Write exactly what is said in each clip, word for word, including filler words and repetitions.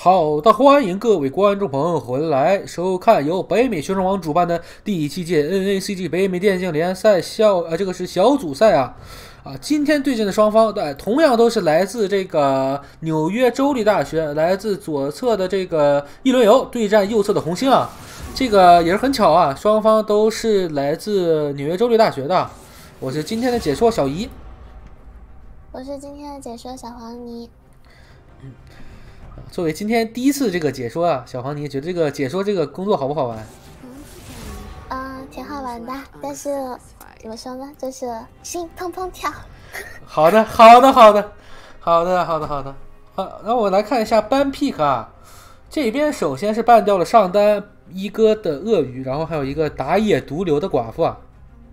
好的，欢迎各位观众朋友回来收看由北美学生网主办的第七届 N A C G 北美电竞联赛小呃这个是小组赛啊啊，今天对阵的双方对同样都是来自这个纽约州立大学，来自左侧的这个一轮游对战右侧的红星啊，这个也是很巧啊，双方都是来自纽约州立大学的。我是今天的解说小姨， 我是今天的解说小黄泥。 嗯。作为今天第一次这个解说啊，小黄，你觉得这个解说这个工作好不好玩？ 嗯，啊、呃，挺好玩的，但是怎么说呢，就是心砰砰跳。 好的，好的，好的，好的，好的，好的。好，那我来看一下ban pick 啊，这边首先是ban掉了上单一哥的鳄鱼，然后还有一个打野毒瘤的寡妇啊。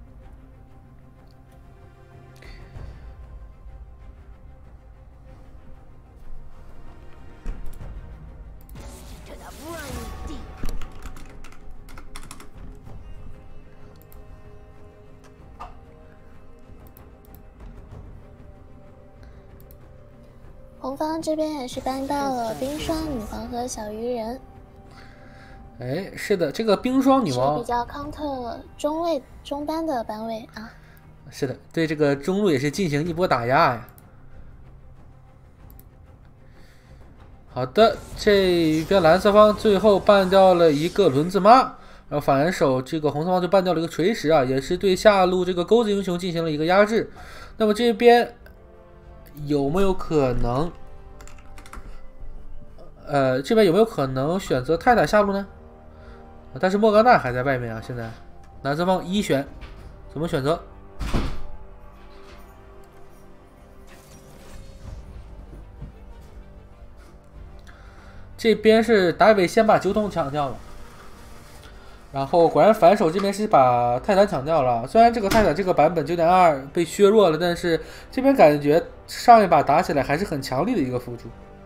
红方这边也是搬到了冰霜女王和小鱼人。 哎，是的，这个冰霜女王是比较 counter 中位中单的班位啊。 是的，对这个中路也是进行一波打压呀。好的，这边蓝色方最后办掉了一个轮子妈，然后反手这个红色方就办掉了一个锤石啊，也是对下路这个钩子英雄进行了一个压制。那么这边有没有可能？呃，这边有没有可能选择泰坦下路呢？但是莫甘娜还在外面啊，现在蓝色方一选，怎么选择？这边是达伟先把酒桶抢掉了，然后果然反手这边是把泰坦抢掉了。虽然这个泰坦这个版本 九点二 被削弱了，但是这边感觉上一把打起来还是很强力的一个辅助，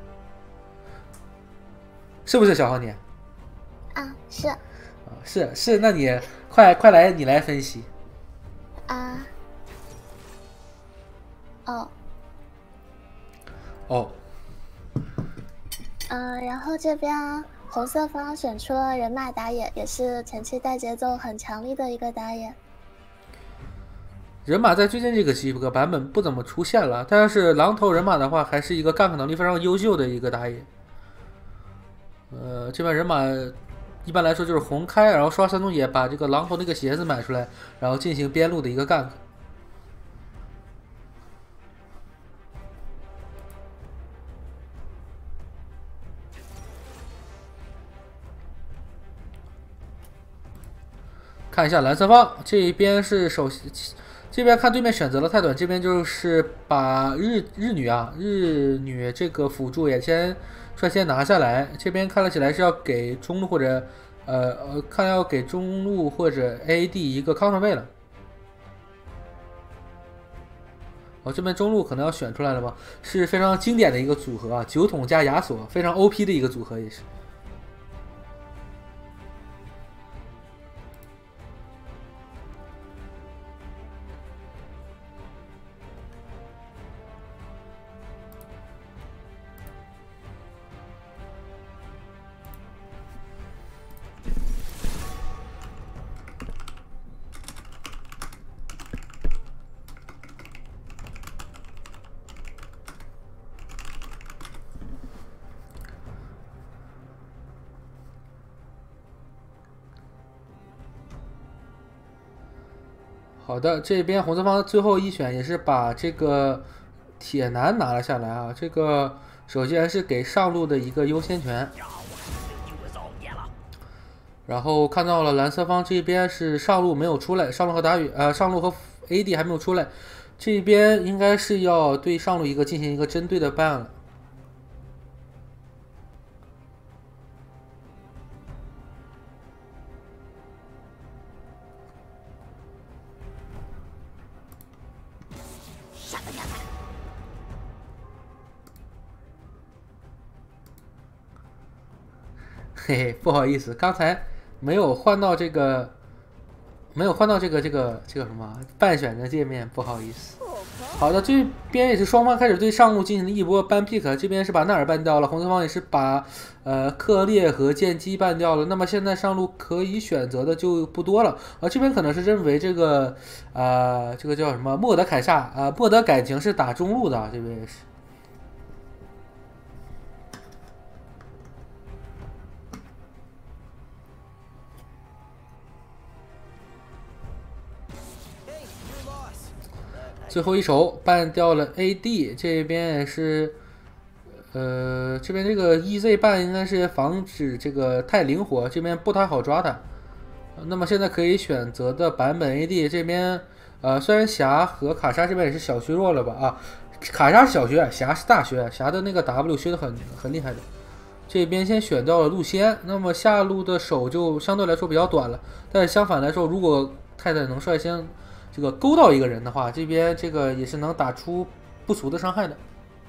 是不是小黄你？ 啊，是。 啊，是是，那你快快来，你来分析。 啊。哦。 哦。 嗯、呃，然后这边红色方选出了人马打野，也是前期带节奏很强力的一个打野。 人马在最近这个几个版本不怎么出现了，但是狼头人马的话，还是一个 gank 能力非常优秀的一个打野。呃，这边人马一般来说就是红开，然后刷三重野，把这个狼头那个鞋子买出来，然后进行边路的一个 gank。看一下蓝色方这边是首，这边看对面选择了泰短，这边就是把日日女啊日女这个辅助也先率先拿下来。这边看了起来是要给中路或者呃呃看要给中路或者 A D 一个 counter 位了。哦，这边中路可能要选出来了吗？是非常经典的一个组合啊，酒桶加亚索，非常 O P 的一个组合也是。好的，这边红色方最后一选也是把这个铁男拿了下来啊。这个首先是给上路的一个优先权，然后看到了蓝色方这边是上路没有出来，上路和打野呃上路和 A D 还没有出来，这边应该是要对上路一个进行一个针对的ban了。嘿嘿，不好意思，刚才没有换到这个，没有换到这个这个这个什么半选择界面，不好意思。好。 好的，这边也是双方开始对上路进行了一波 ban pick， 这边是把纳尔 ban 掉了，红色方也是把呃克烈和剑姬 ban 掉了。那么现在上路可以选择的就不多了，啊，这边可能是认为这个呃这个叫什么莫德凯撒啊、呃，莫德感情是打中路的，这边也是。最后一手办掉了 A D， 这边也是，呃，这边这个 E Z 办应该是防止这个太灵活，这边不太好抓它。那么现在可以选择的版本 A D 这边，呃，虽然霞和卡莎这边也是小削弱了吧啊，卡莎是小削，霞是大削，霞的那个 W 削的很很厉害的。这边先选掉了路仙，那么下路的手就相对来说比较短了，但是相反来说，如果泰坦能率先这个勾到一个人的话，这边这个也是能打出不俗的伤害的。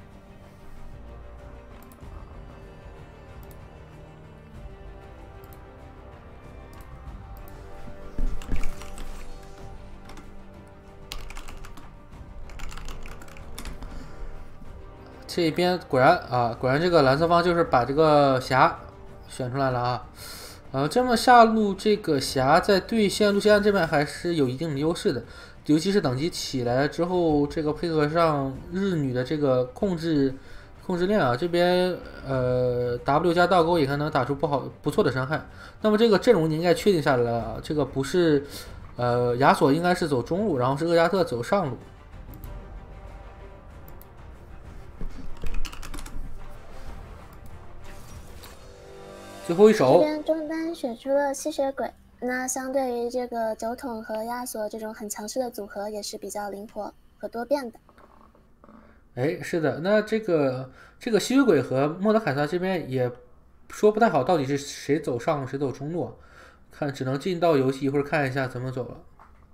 这边果然啊，果然这个蓝色方就是把这个霞选出来了啊。呃，这么下路这个霞在对线路线这边还是有一定的优势的，尤其是等级起来之后，这个配合上日女的这个控制控制链啊，这边呃 W 加倒钩也可能打出不好不错的伤害。那么这个阵容应该确定下来了，这个不是呃亚索应该是走中路，然后是厄加特走上路。最后一手， 这边中单选出了吸血鬼，那相对于这个酒桶和亚索这种很强势的组合，也是比较灵活和多变的。 哎，是的，那这个这个吸血鬼和莫德凯撒这边也说不太好，到底是谁走上路谁走中路，看只能进到游戏一会儿看一下怎么走了。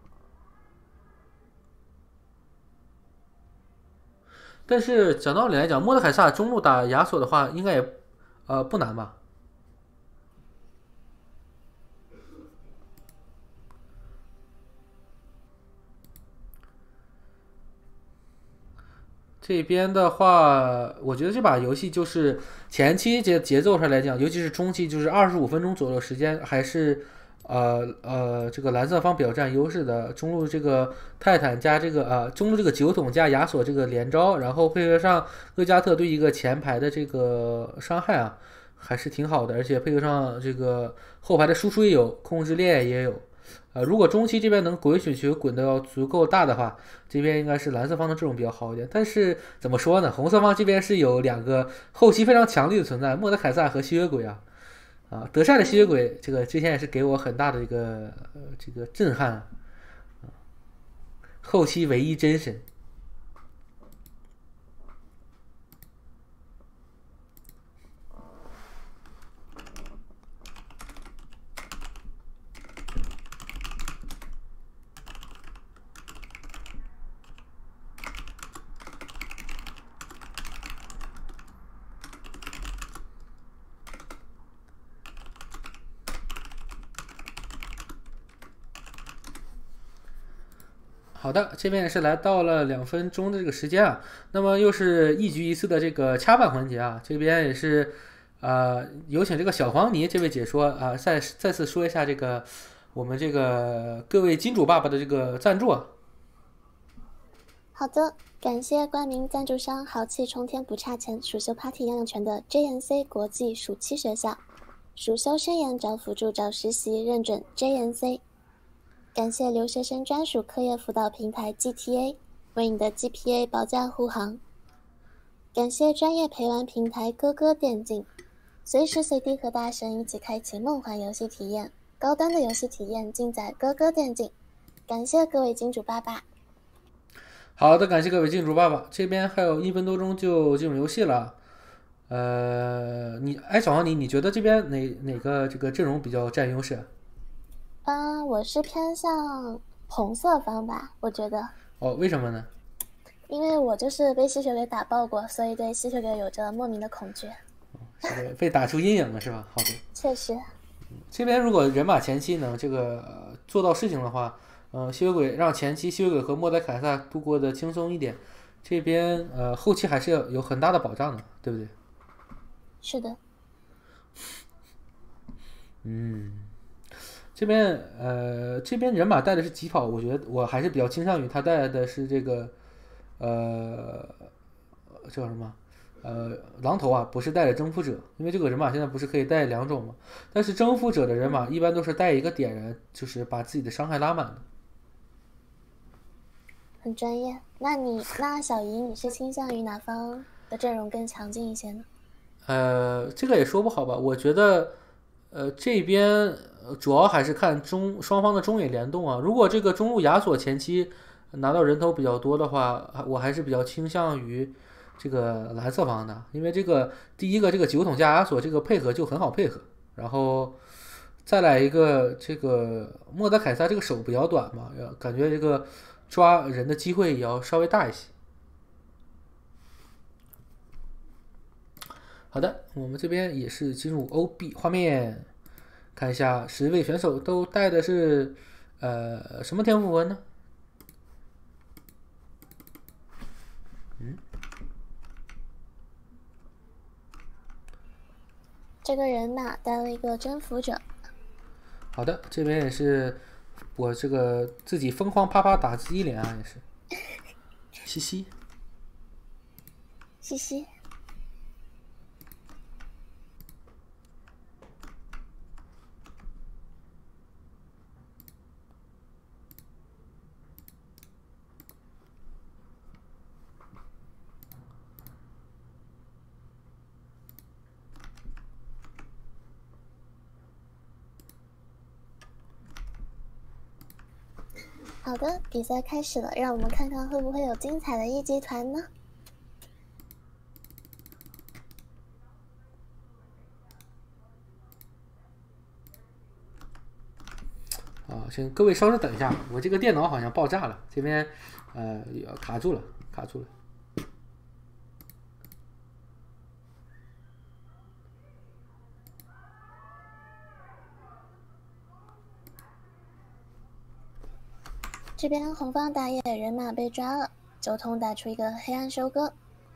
但是讲道理来讲，莫德凯撒中路打亚索的话，应该也呃不难吧？这边的话，我觉得这把游戏就是前期节节奏上来讲，尤其是中期，就是二十五分钟左右时间，还是呃呃这个蓝色方比较占优势的。中路这个泰坦加这个呃中路这个酒桶加亚索这个连招，然后配合上厄加特对一个前排的这个伤害啊，还是挺好的，而且配合上这个后排的输出也有，控制链也有。呃，如果中期这边能滚雪球滚得要足够大的话，这边应该是蓝色方的阵容比较好一点。但是怎么说呢，红色方这边是有两个后期非常强力的存在，莫德凯撒和吸血鬼啊，啊，德善的吸血鬼这个之前也是给我很大的一个呃这个震撼啊，后期唯一真神。好的，这边也是来到了两分钟的这个时间啊，那么又是一局一次的这个掐半环节啊，这边也是，呃，有请这个小黄泥这位解说啊，再再次说一下这个我们这个各位金主爸爸的这个赞助啊。 好的，感谢冠名赞助商豪气冲天不差钱，暑修 Party 样样全的 J N C 国际暑期学校，暑修生研找辅助找实习认准 J N C。感谢留学生专属课业辅导平台 G T A 为你的 G P A 保驾护航。感谢专业陪玩平台哥哥电竞，随时随地和大神一起开启梦幻游戏体验，高端的游戏体验尽在哥哥电竞。感谢各位金主爸爸。 好的，感谢各位金主爸爸。这边还有一分多钟就进入游戏了。呃，你哎，小黄泥，你觉得这边哪哪个这个阵容比较占优势？ 嗯，我是偏向红色方吧，我觉得。 哦，为什么呢？ 因为我就是被吸血鬼打爆过，所以对吸血鬼有着莫名的恐惧。 这个被打出阴影了是吧？好的。 确实。 这边如果人马前期能这个、呃、做到事情的话， 呃，吸血鬼让前期吸血鬼和莫德凯撒度过的轻松一点，这边呃后期还是要有很大的保障的，对不对？ 是的。 嗯，这边呃这边人马带的是疾跑，我觉得我还是比较倾向于他带的是这个呃叫什么？呃，狼头啊，不是带着征服者，因为这个人马现在不是可以带两种吗？但是征服者的人马一般都是带一个点燃，就是把自己的伤害拉满的。 很专业。那你那小姨，你是倾向于哪方的阵容更强劲一些呢？ 呃，这个也说不好吧。我觉得，呃，这边呃主要还是看中双方的中野联动啊。如果这个中路亚索前期拿到人头比较多的话，我还是比较倾向于这个蓝色方的，因为这个第一个这个酒桶加亚索这个配合就很好配合，然后再来一个这个莫德凯撒这个手比较短嘛，感觉这个抓人的机会也要稍微大一些。好的，我们这边也是进入 O B 画面，看一下十位选手都带的是呃什么天赋文呢？嗯， 这个人马带了一个征服者。 好的，这边也是我这个自己疯狂啪啪打自己脸啊，也是，嘻嘻， 嘻嘻。好的，比赛开始了，让我们看看会不会有精彩的一级团呢？ 啊，请各位稍事等一下，我这个电脑好像爆炸了，这边呃卡住了，卡住了。 这边红方打野人马被抓了，酒桶打出一个黑暗收割。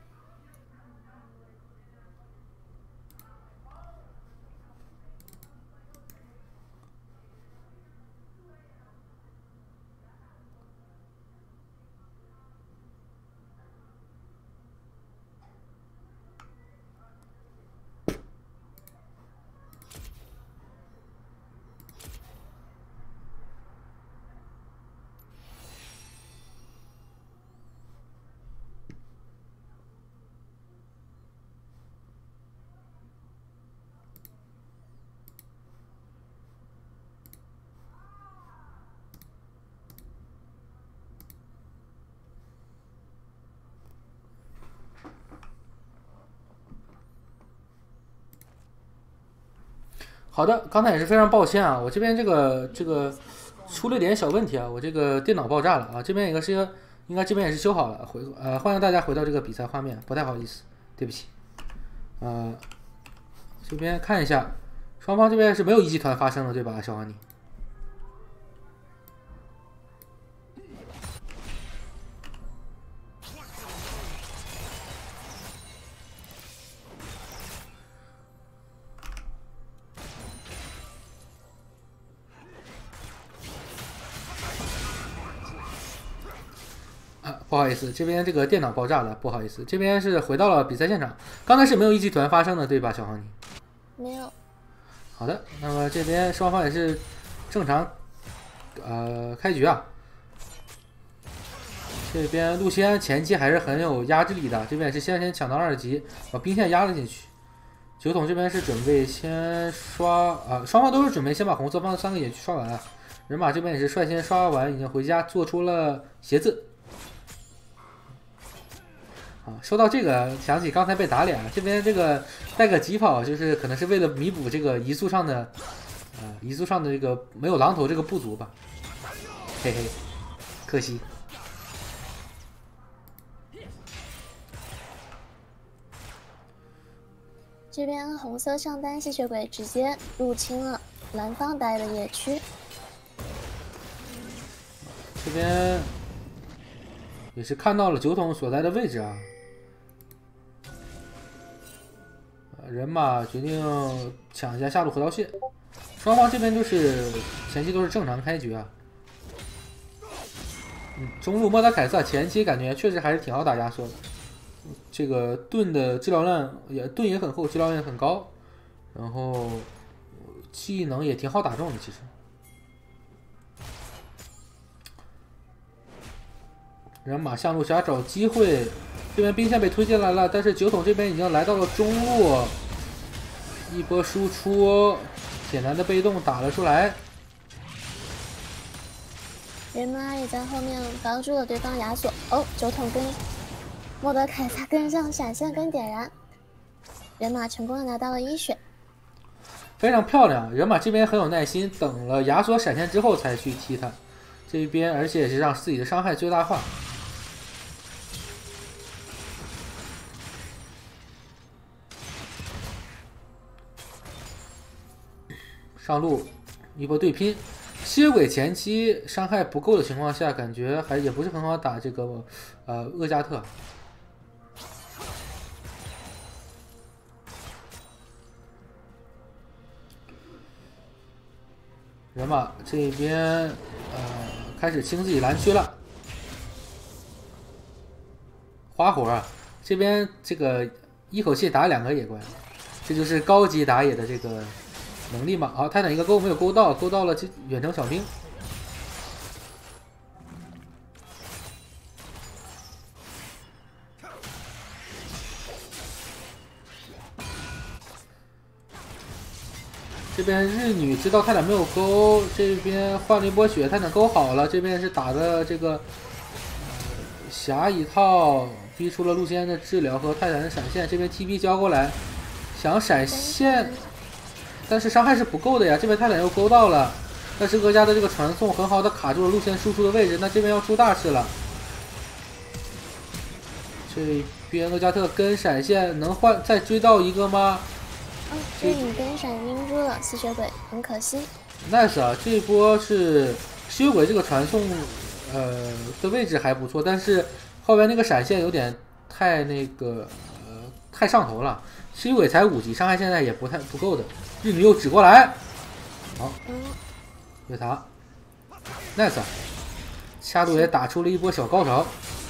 好的，刚才也是非常抱歉啊，我这边这个这个出了点小问题啊，我这个电脑爆炸了啊，这边一个是应该这边也是修好了，回呃欢迎大家回到这个比赛画面，不太好意思，对不起，呃这边看一下，双方这边是没有一级团发生的对吧，小黄你？不好意思，这边这个电脑爆炸了，不好意思，这边是回到了比赛现场，刚才是没有一级团发生的，对吧，小黄你？ 没有。 好的，那么这边双方也是正常，呃，开局啊。这边陆仙前期还是很有压制力的，这边也是先先抢到二级，把兵线压了进去。酒桶这边是准备先刷啊，双方都是准备先把红色方的三个野区刷完啊。人马这边也是率先刷完，已经回家做出了鞋子。啊，说到这个，想起刚才被打脸了。这边这个带个疾跑，就是可能是为了弥补这个移速上的，呃，移速上的这个没有狼头这个不足吧。嘿嘿，可惜。 这边红色上单吸血鬼直接入侵了蓝方带的野区。 这边也是看到了酒桶所在的位置啊。人马决定抢一下下路河道蟹，双方这边就是前期都是正常开局啊。嗯，中路莫德凯撒前期感觉确实还是挺好打压缩的，这个盾的治疗量也盾也很厚，治疗量也很高，然后技能也挺好打中的其实。人马向路想找机会。这边兵线被推进来了，但是酒桶这边已经来到了中路，一波输出，简单的被动打了出来。 人马也在后面帮助了对方亚索。哦，酒桶跟莫德凯撒跟上闪现跟点燃，人马成功的拿到了一血， 非常漂亮。人马这边很有耐心，等了亚索闪现之后才去踢他，这边而且也是让自己的伤害最大化。上路一波对拼，吸血鬼前期伤害不够的情况下，感觉还也不是很好打这个呃厄加特。人马这边呃开始清自己蓝区了，花活啊，这边这个一口气打两个野怪，这就是高级打野的这个能力嘛。好，泰坦一个勾没有勾到，勾到了这远程小兵。这边日女知道泰坦没有勾，这边换了一波血，泰坦勾好了。这边是打的这个、呃、霞一套，逼出了陆仙的治疗和泰坦的闪现。这边 T P 交过来，想闪现，但是伤害是不够的呀。这边泰坦又勾到了，但是厄加的这个传送很好的卡住了陆仙输出的位置，那这边要出大事了。这边厄加特跟闪现能换再追到一个吗？ 哦，这你跟闪晕住了吸血鬼，很可惜。 nice 啊，这一波是吸血鬼这个传送，呃的位置还不错，但是后边那个闪现有点太那个呃太上头了。吸血鬼才五级，伤害现在也不太不够的。日女又指过来，好，越塔 nice， 下路也打出了一波小高潮。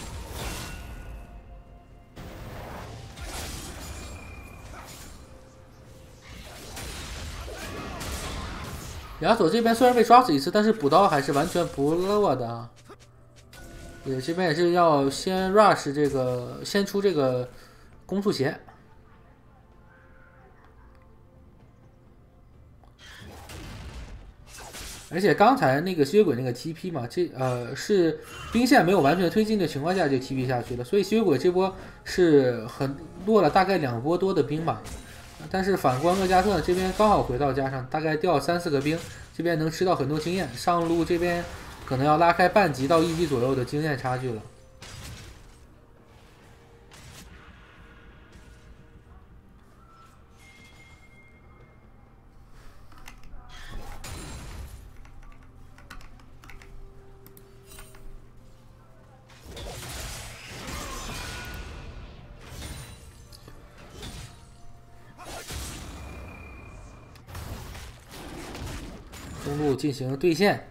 亚索这边虽然被抓死一次，但是补刀还是完全不落的啊。也这边也是要先 rush 这个，先出这个攻速鞋。而且刚才那个吸血鬼那个 T P 嘛，这呃是兵线没有完全推进的情况下就 T P 下去了，所以吸血鬼这波是很落了大概两波多的兵吧。但是反观厄加特这边刚好回到家上，大概掉三四个兵，这边能吃到很多经验。上路这边可能要拉开半级到一级左右的经验差距了。中路进行对线，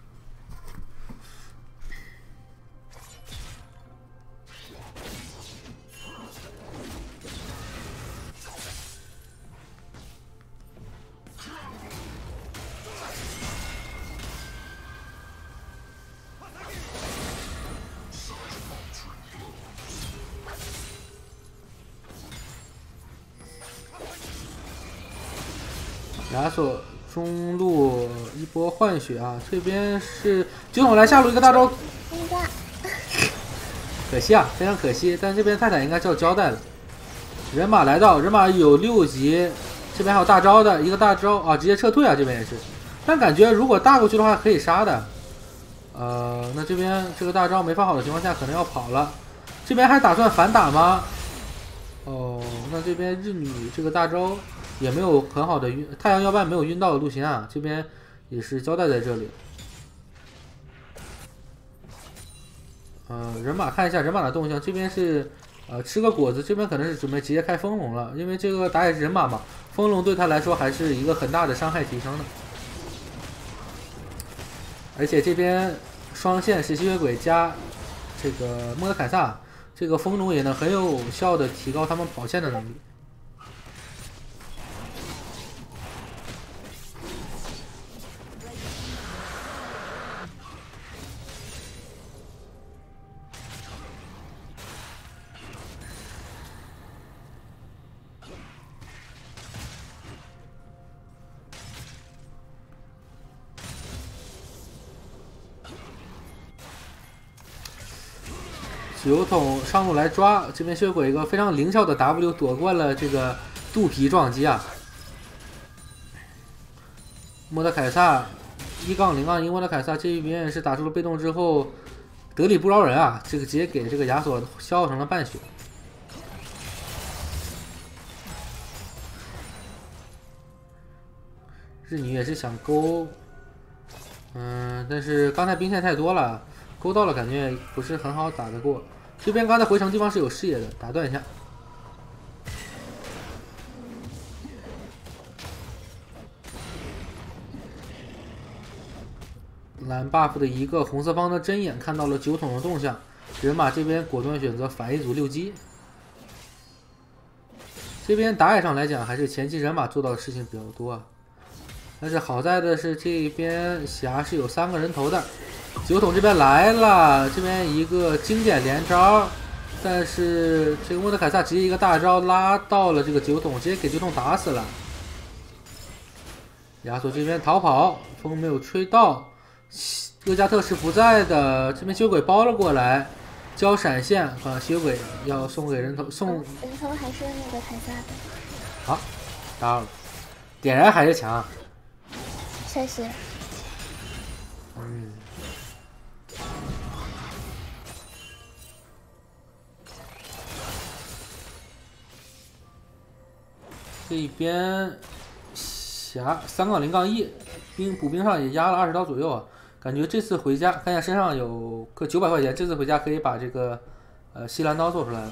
亚索中路一波换血啊，这边是酒桶来下路一个大招，可惜啊，非常可惜。但这边泰坦应该是要交代了。人马来到，人马有六级，这边还有大招的一个大招啊，直接撤退啊，这边也是。但感觉如果大过去的话可以杀的，呃，那这边这个大招没放好的情况下可能要跑了。这边还打算反打吗？哦，那这边日女这个大招。也没有很好的晕，太阳要半没有晕到的陆行啊，这边也是交代在这里。 呃，人马看一下人马的动向，这边是呃吃个果子，这边可能是准备直接开风龙了，因为这个打野是人马嘛，风龙对他来说还是一个很大的伤害提升的。而且这边双线是吸血鬼加这个莫德凯撒，这个风龙也能很有效的提高他们跑线的能力。油桶上路来抓，这边吸血鬼一个非常灵巧的 W 躲过了这个肚皮撞击啊！莫德凯撒一杠零杠一，莫德凯撒这一边是打出了被动之后得理不饶人啊！这个直接给这个亚索消耗成了半血。日女也是想勾，嗯，但是刚才兵线太多了，勾到了感觉不是很好打得过。这边刚才回城地方是有视野的，打断一下。蓝 buff 的一个红色方的针眼看到了酒桶的动向，人马这边果断选择反一组六击。这边打野上来讲，还是前期人马做到的事情比较多啊。但是好在的是，这边霞是有三个人头的。酒桶这边来了，这边一个经典连招，但是这个莫德凯撒直接一个大招拉到了这个酒桶，直接给酒桶打死了。亚索这边逃跑，风没有吹到，厄加特是不在的，这边吸血鬼包了过来，交闪现啊，吸血鬼要送给人头，送人头还是那个凯撒的。 好，打了，点燃还是强， 确实。 嗯。这一边霞三杠零杠一，兵补兵上也压了二十刀左右啊，感觉这次回家看一下身上有个九百块钱，这次回家可以把这个呃西兰刀做出来了。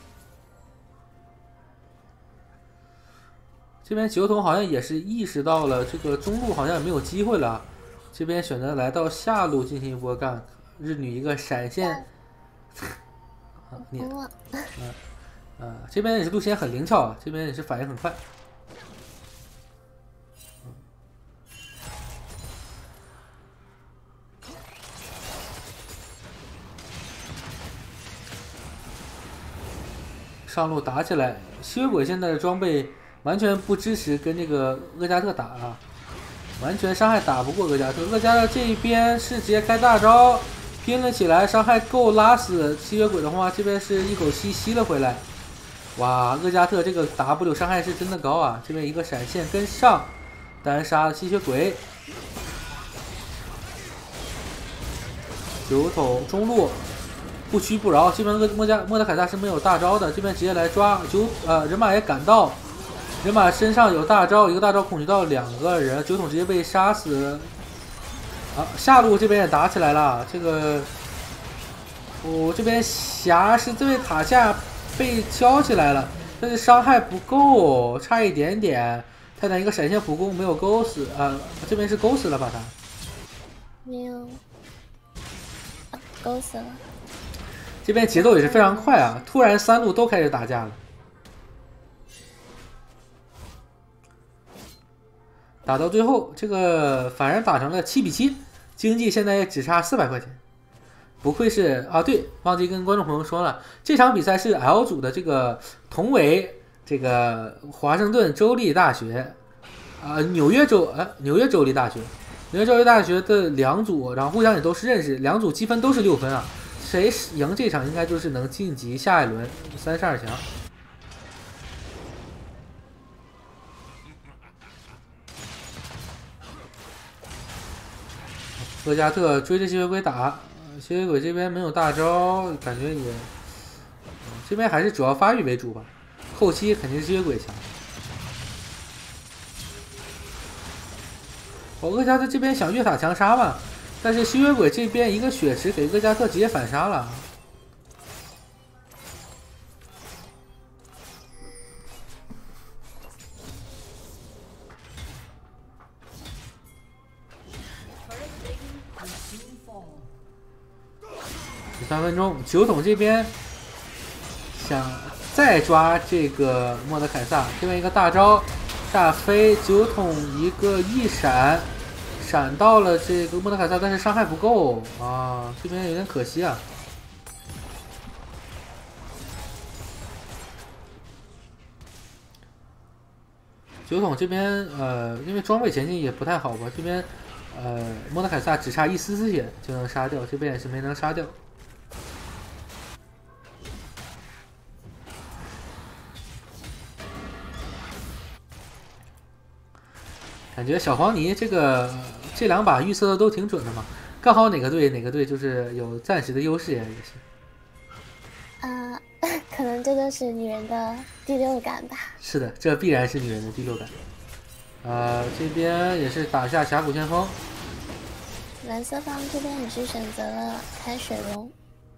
这边酒桶好像也是意识到了这个中路好像也没有机会了，这边选择来到下路进行一波干，日女一个闪现，啊你，嗯。呃，这边也是路线很灵巧啊，这边也是反应很快。上路打起来，吸血鬼现在的装备完全不支持跟这个厄加特打啊，完全伤害打不过厄加特。厄加特这一边是直接开大招，拼了起来，伤害够拉死吸血鬼的话，这边是一口气吸了回来。哇，厄加特这个 W 伤害是真的高啊！这边一个闪现跟上，单杀了吸血鬼。酒桶中路不屈不挠，这边莫加莫德凯撒是没有大招的，这边直接来抓酒呃人马也赶到，人马身上有大招，一个大招恐惧到两个人，酒桶直接被杀死。啊，下路这边也打起来了，这个我、哦、这边霞是这位塔下。被敲起来了，但是伤害不够，差一点点。泰坦一个闪现普攻没有勾死啊、呃，这边是勾死了把他， 没有，啊、勾死了。 这边节奏也是非常快啊！突然三路都开始打架了，打到最后这个反而打成了七比七，经济现在也只差四百块钱。不愧是啊，对，忘记跟观众朋友说了，这场比赛是 L 组的这个同为这个华盛顿州立大学，啊、呃，纽约州呃纽约州立大学，纽约州立大学的两组，然后互相也都是认识，两组积分都是六分啊，谁赢这场应该就是能晋级下一轮三十二强。厄加特追着吸血鬼打。吸血鬼这边没有大招，感觉也，嗯、这边还是主要发育为主吧，后期肯定是吸血鬼强。哦，厄加特这边想越塔强杀嘛， 但是吸血鬼这边一个血池给厄加特直接反杀了。十三分钟，酒桶这边想再抓这个莫德凯撒，这边一个大招大飞，酒桶一个一闪。闪到了这个莫德凯撒，但是伤害不够啊，这边有点可惜啊。酒桶这边呃，因为装备前进也不太好吧，这边呃莫德凯撒只差一丝丝血就能杀掉，这边也是没能杀掉。感觉小黄泥这个。这两把预测的都挺准的嘛，刚好哪个队哪个队就是有暂时的优势呀，也是。啊、呃，可能这就是女人的第六感吧。 是的，这必然是女人的第六感。呃，这边也是打下峡谷先锋。 蓝色方这边也是选择了开水龙。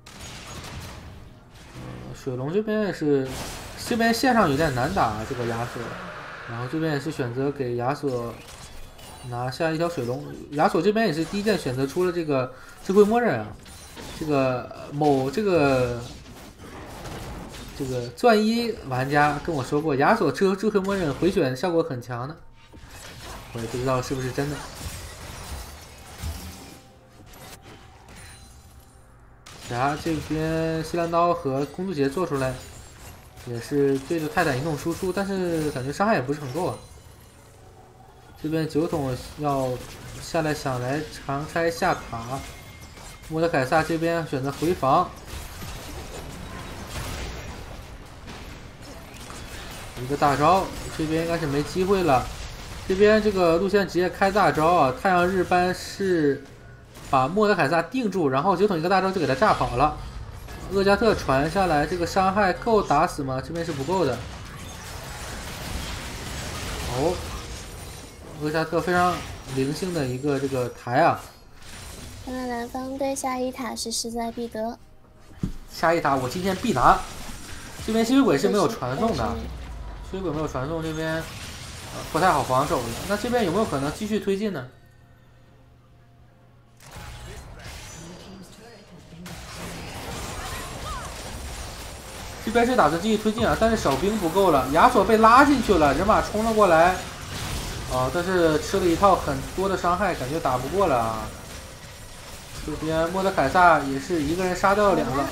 呃，水龙这边也是，这边线上有点难打这个亚索，然后这边也是选择给亚索。拿下一条水龙，亚索这边也是第一件选择出了这个智慧默认啊，这个某这个这个钻一玩家跟我说过，亚索智智慧默认回旋效果很强的，我也不知道是不是真的。侠这边西兰刀和公主节做出来，也是对着泰坦移动输出，但是感觉伤害也不是很够啊。这边酒桶要下来想来长拆下塔，莫德凯撒这边选择回防，一个大招，这边应该是没机会了。这边这个路线直接开大招啊！太阳日班是把莫德凯撒定住，然后酒桶一个大招就给他炸跑了。厄加特传下来，这个伤害够打死吗？这边是不够的。哦。厄加特非常灵性的一个这个台啊！ 看来蓝方对下一塔是势在必得。 下一塔我今天必拿。这边吸血鬼是没有传送的，吸血鬼没有传送，这边、呃、不太好防守的。那这边有没有可能继续推进呢？这边是打算继续推进啊，但是守兵不够了，亚索被拉进去了，人马冲了过来。啊、哦，但是吃了一套很多的伤害，感觉打不过了啊。这边莫德凯撒也是一个人杀掉了两个，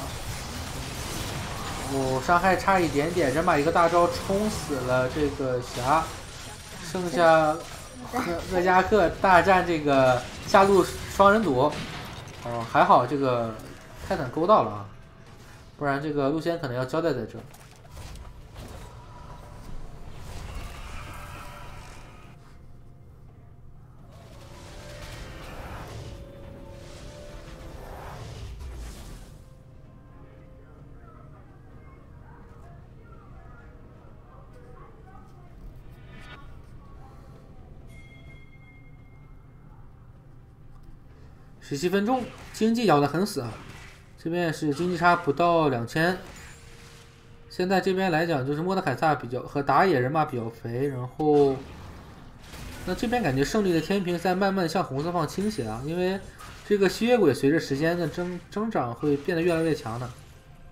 哦，伤害差一点点，人马一个大招冲死了这个侠，剩下厄加克大战这个下路双人组。哦，还好这个泰坦勾到了啊，不然这个路线可能要交代在这。十七分钟，经济咬得很死啊！这边也是经济差不到两千。现在这边来讲，就是莫德凯撒比较和打野人马比较肥，然后那这边感觉胜利的天平在慢慢向红色方倾斜啊，因为这个吸血鬼随着时间的增增长会变得越来越强的。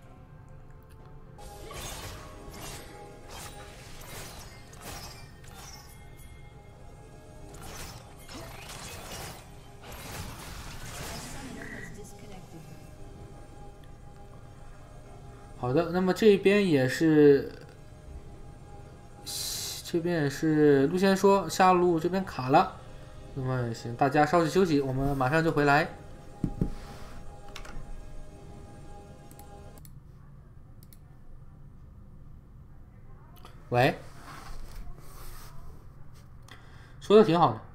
好的，那么这边也是，这边也是陆先说下路这边卡了，那么行，大家稍事休息，我们马上就回来。喂，说的挺好的。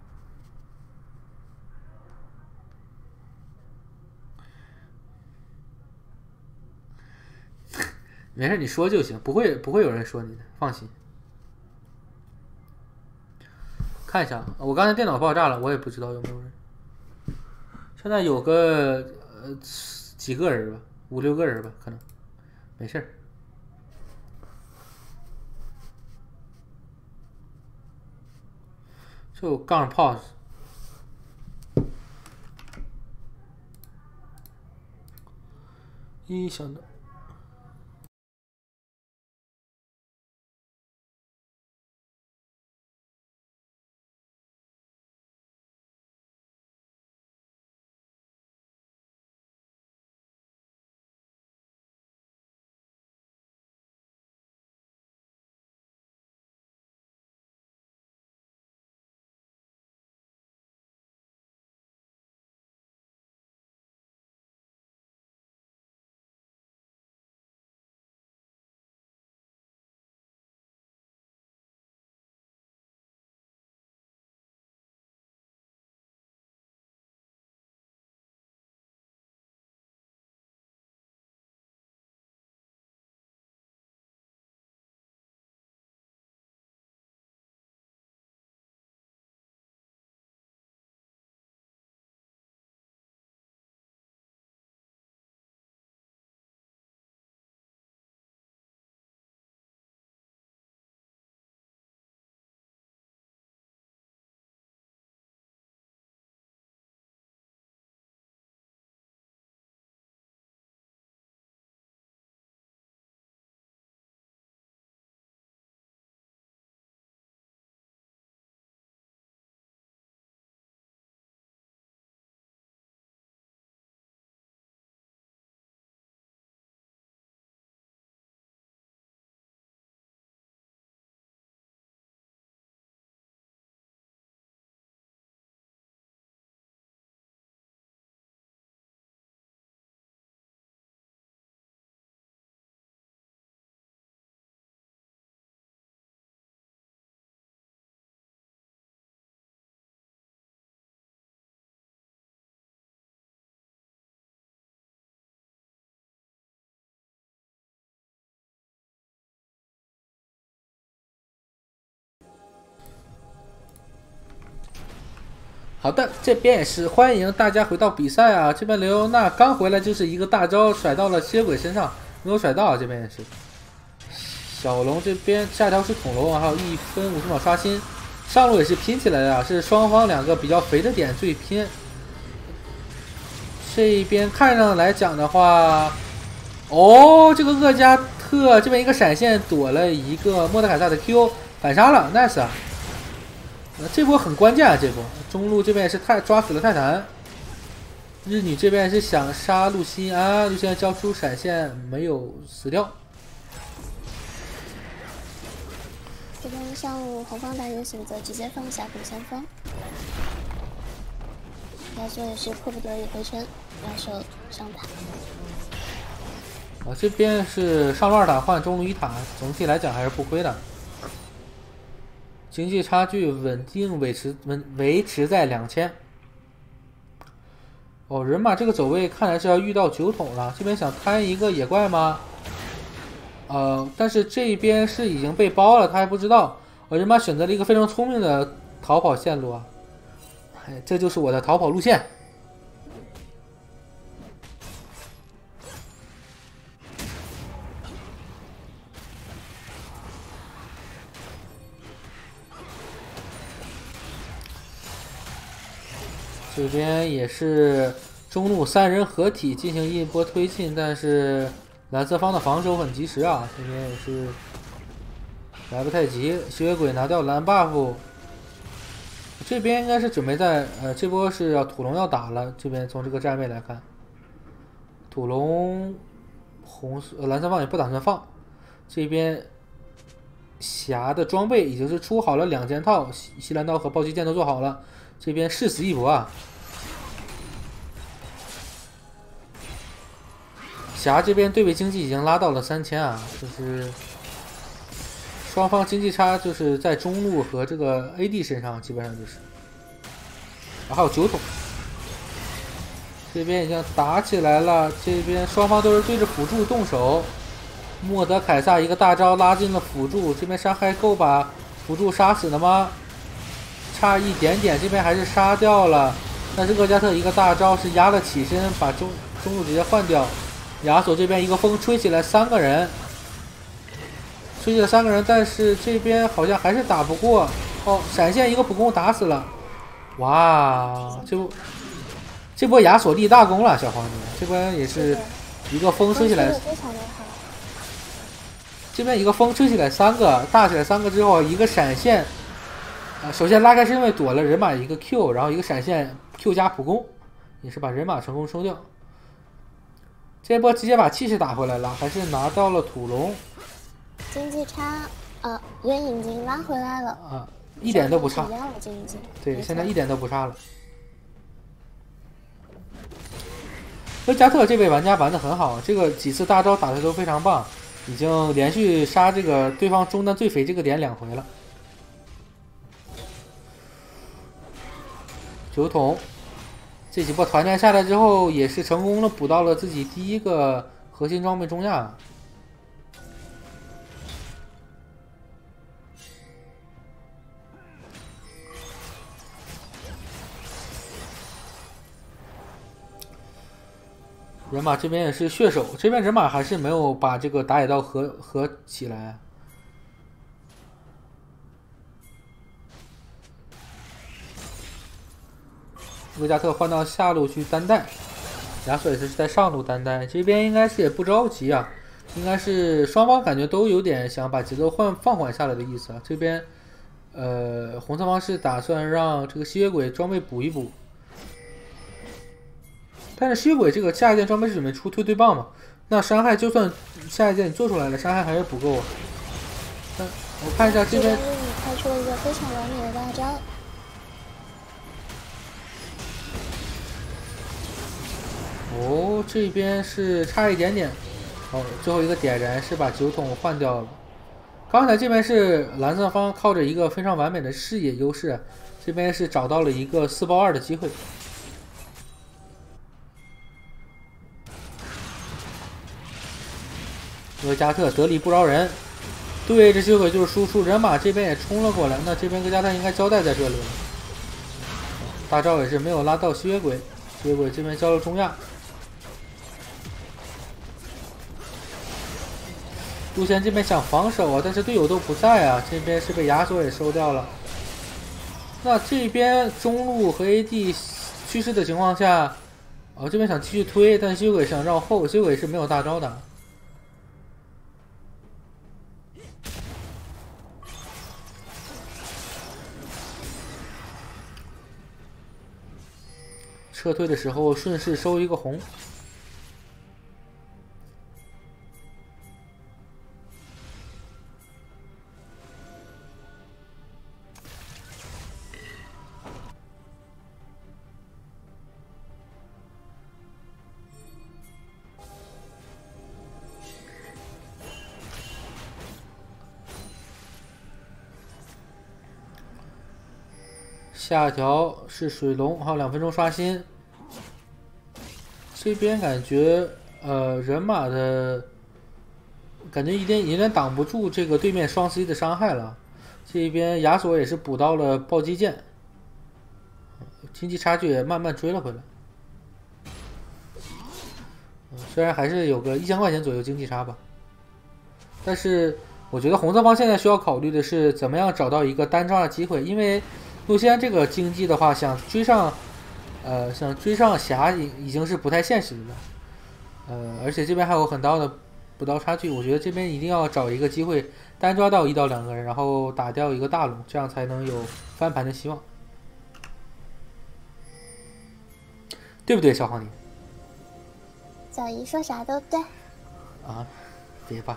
没事，你说就行，不会不会有人说你的，放心。看一下，我刚才电脑爆炸了，我也不知道有没有人。 现在有个呃几个人吧，五六个人吧，可能没事儿。就杠 pause。一想到。好的，这边也是欢迎大家回到比赛啊！这边雷欧娜刚回来就是一个大招甩到了蝎鬼身上，没有甩到啊。这边也是小龙这边下条是恐龙，还有一分五十秒刷新，上路也是拼起来的啊，是双方两个比较肥的点最拼。这一边看上来讲的话，哦，这个厄加特这边一个闪现躲了一个莫德凯撒的 Q， 反杀了 ，nice 啊！这波很关键啊！这波中路这边是泰抓死了泰坦，日女这边是想杀露西安，露西安交出闪现没有死掉。 这边上路红方大爷选择直接放下古先锋，亚索也是迫不得已回城要守上塔。 啊，这边是上路二塔换中路一塔，总体来讲还是不亏的。经济差距稳定维持稳维持在两千。哦，人马这个走位看来是要遇到酒桶了，这边想摊一个野怪吗？呃，但是这边是已经被包了，他还不知道。哦，人马选择了一个非常聪明的逃跑线路啊！哎，这就是我的逃跑路线。这边也是中路三人合体进行一波推进，但是蓝色方的防守很及时啊，这边也是来不太及。吸血鬼拿掉蓝 buff， 这边应该是准备在呃这波是要土龙要打了，这边从这个站位来看，土龙红色、呃、蓝色方也不打算放，这边霞的装备已经是出好了两件套，西西兰刀和暴击剑都做好了。这边誓死一搏啊！霞这边对位经济已经拉到了三千啊，就是双方经济差就是在中路和这个 A D 身上基本上就是，啊还有酒桶，这边已经打起来了，这边双方都是对着辅助动手，莫德凯撒一个大招拉进了辅助，这边伤害够把辅助杀死了吗？差一点点，这边还是杀掉了。 但是厄加特一个大招是压了起身，把中中路直接换掉。亚索这边一个风吹起来，三个人，吹起了三个人，但是这边好像还是打不过。哦，闪现一个普攻打死了。哇，这波这波亚索立大功了，小黄牛，这边也是一个风吹起来。 非常的好。 这边一个风吹起来三个，大起来三个之后，一个闪现，啊，首先拉开是因为躲了人马一个 Q， 然后一个闪现 Q 加普攻，也是把人马成功收掉。这波直接把气势打回来了，还是拿到了土龙。 经济差，呃，人已经拉回来了。 啊，一点都不差。对，现在一点都不差了。那加特这位玩家玩的很好，这个几次大招打的都非常棒。已经连续杀这个对方中单最肥这个点两回了。酒桶，这几波团战下来之后，也是成功的补到了自己第一个核心装备中亚。人马这边也是血手，这边人马还是没有把这个打野刀合合起来。维加特换到下路去单带，亚索也是在上路单带，这边应该是也不着急啊，应该是双方感觉都有点想把节奏换放缓下来的意思啊。这边，呃，红色方是打算让这个吸血鬼装备补一补。但是吸血鬼这个下一件装备是准备出推推棒嘛？那伤害就算下一件你做出来了，伤害还是不够啊。那我看一下这边， 开出了一个非常完美的大招。 哦，这边是差一点点。哦，最后一个点燃是把酒桶换掉了。刚才这边是蓝色方靠着一个非常完美的视野优势，这边是找到了一个四包二的机会。厄加特得理不饶人，对，这吸血鬼就是输出，人马这边也冲了过来，那这边厄加特应该交代在这里了。大招也是没有拉到吸血鬼，吸血鬼这边交了中亚。陆贤这边想防守啊，但是队友都不在啊，这边是被亚索也收掉了。那这边中路和 A D 趋势的情况下，哦，这边想继续推，但吸血鬼想绕后，吸血鬼是没有大招的。撤退的时候顺势收一个红。下条是水龙，还有两分钟刷新。这边感觉呃人马的感觉有点有点挡不住这个对面双 C 的伤害了。这边亚索也是补到了暴击剑，经济差距也慢慢追了回来。虽然还是有个一千块钱左右经济差吧，但是我觉得红色方现在需要考虑的是怎么样找到一个单招的机会，因为陆仙这个经济的话，想追上。呃，想追上霞已已经是不太现实了，呃，而且这边还有很大的补刀差距，我觉得这边一定要找一个机会单抓到一到两个人，然后打掉一个大龙，这样才能有翻盘的希望，对不对，小黄牛？ 小姨说啥都对。 啊，别吧。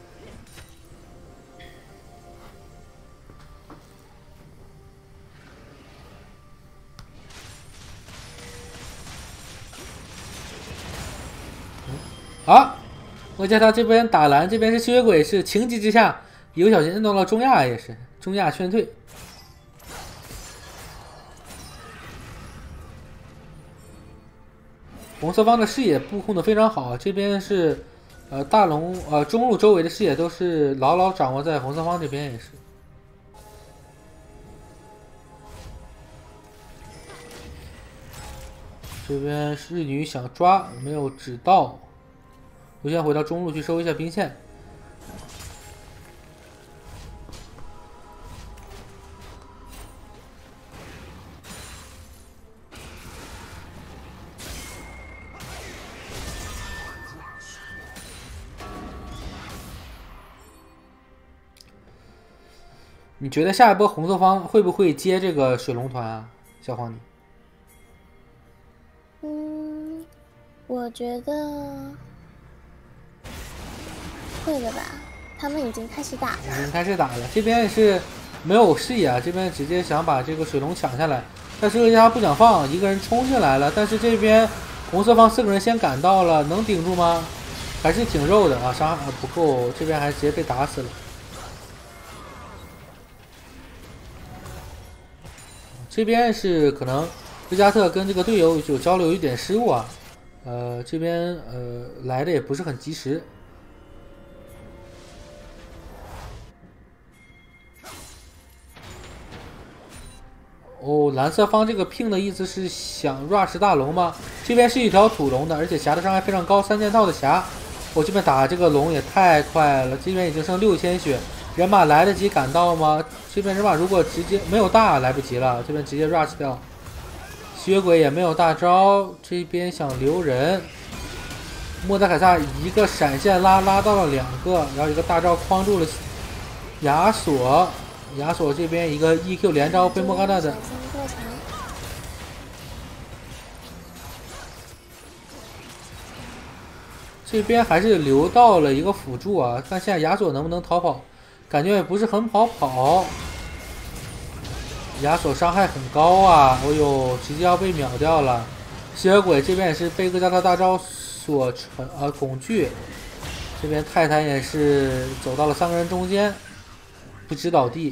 好，我叫他这边打蓝，这边是吸血鬼，是情急之下一不小心摁到了中亚，也是中亚劝退。红色方的视野布控的非常好，这边是呃大龙呃中路周围的视野都是牢牢掌握在红色方这边，也是。 这边侍女想抓，没有指到。我先回到中路去收一下兵线。你觉得下一波红色方会不会接这个水龙团啊，小黄泥？ 嗯，我觉得会的吧。他们已经开始打了， 已经开始打了。这边是没有视野啊，这边直接想把这个水龙抢下来，但是恶家不想放，一个人冲进来了。但是这边红色方四个人先赶到了，能顶住吗？还是挺肉的啊，伤害不够，这边还直接被打死了。这边是可能维加特跟这个队友有交流，有点失误啊。呃，这边呃来的也不是很及时。哦，蓝色方这个 ping 的意思是想 rush 大龙吗？这边是一条土龙的，而且霞的伤害非常高，三件套的霞。我、哦、这边打这个龙也太快了，这边已经剩六千血，人马来得及赶到吗？这边人马如果直接没有大来不及了，这边直接 rush 掉。吸血鬼也没有大招，这边想留人。莫德凯撒一个闪现拉拉到了两个，然后一个大招框住了亚索。亚索这边一个 E Q 连招被莫甘娜的，这边还是留到了一个辅助啊，看现在亚索能不能逃跑，感觉也不是很好跑。亚索伤害很高啊，哦呦，直接要被秒掉了。吸血鬼这边也是被各家的大招所成啊恐惧，这边泰坦也是走到了三个人中间，不知倒地。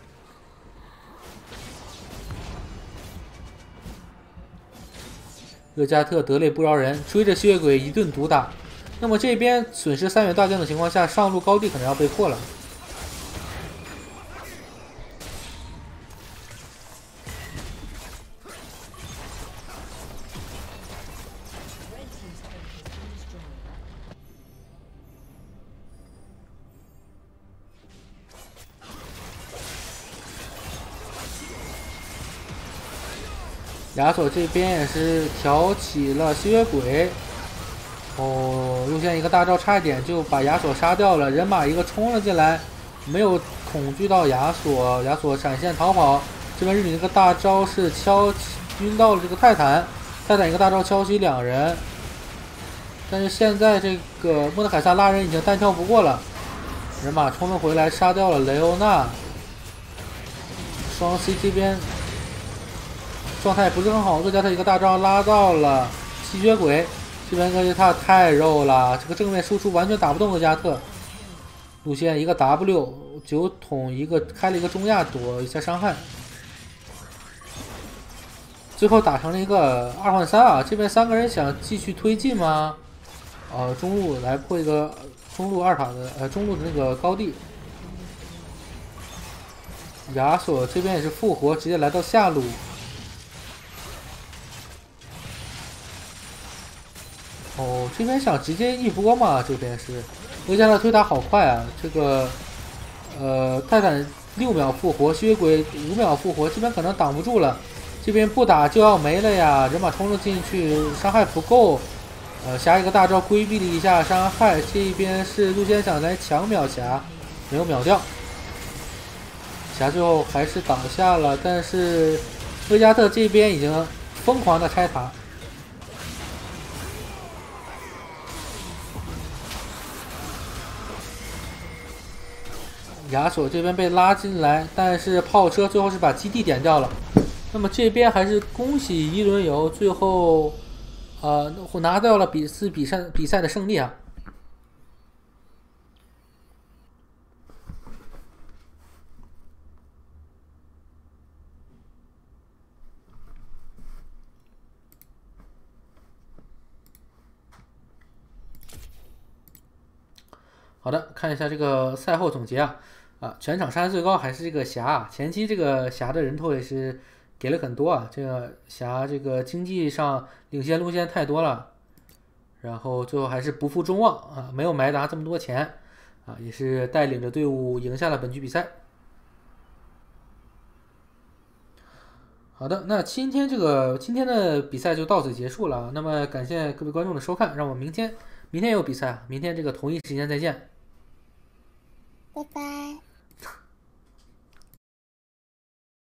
厄加特得理不饶人，追着吸血鬼一顿毒打。那么这边损失三员大将的情况下，上路高地可能要被破了。亚索这边也是挑起了吸血鬼，哦，又现一个大招，差一点就把亚索杀掉了。人马一个冲了进来，没有恐惧到亚索，亚索闪现逃跑。这边日女一个大招是敲晕到了这个泰坦，泰坦一个大招敲击两人，但是现在这个莫德凯撒拉人已经单挑不过了，人马冲了回来杀掉了雷欧娜。双 C 这边状态不是很好，厄加特一个大招拉到了吸血鬼，这边厄加特太肉了，这个正面输出完全打不动厄加特。路线一个 W 九桶一个开了一个中亚躲一下伤害，最后打成了一个二换三啊！这边三个人想继续推进吗？呃，中路来破一个中路二塔的呃中路的那个高地。亚索这边也是复活，直接来到下路。哦，这边想直接一波嘛？这边是厄加特推塔好快啊！这个呃泰坦六秒复活，吸血鬼五秒复活，这边可能挡不住了。这边不打就要没了呀！人马冲了进去，伤害不够。呃，霞一个大招规避了一下伤害。这边是陆先想来抢秒霞，没有秒掉。霞最后还是倒下了，但是厄加特这边已经疯狂的拆塔。亚索这边被拉进来，但是炮车最后是把基地点掉了。那么这边还是恭喜一轮游，最后呃拿到了比次比赛比赛的胜利啊。好的，看一下这个赛后总结啊。啊，全场伤害最高还是这个霞，前期这个霞的人头也是给了很多啊，这个霞这个经济上领先路线太多了，然后最后还是不负众望啊，没有埋达这么多钱啊，也是带领着队伍赢下了本局比赛。好的，那今天这个今天的比赛就到此结束了。那么感谢各位观众的收看，让我明天明天有比赛，明天这个同一时间再见。 拜拜。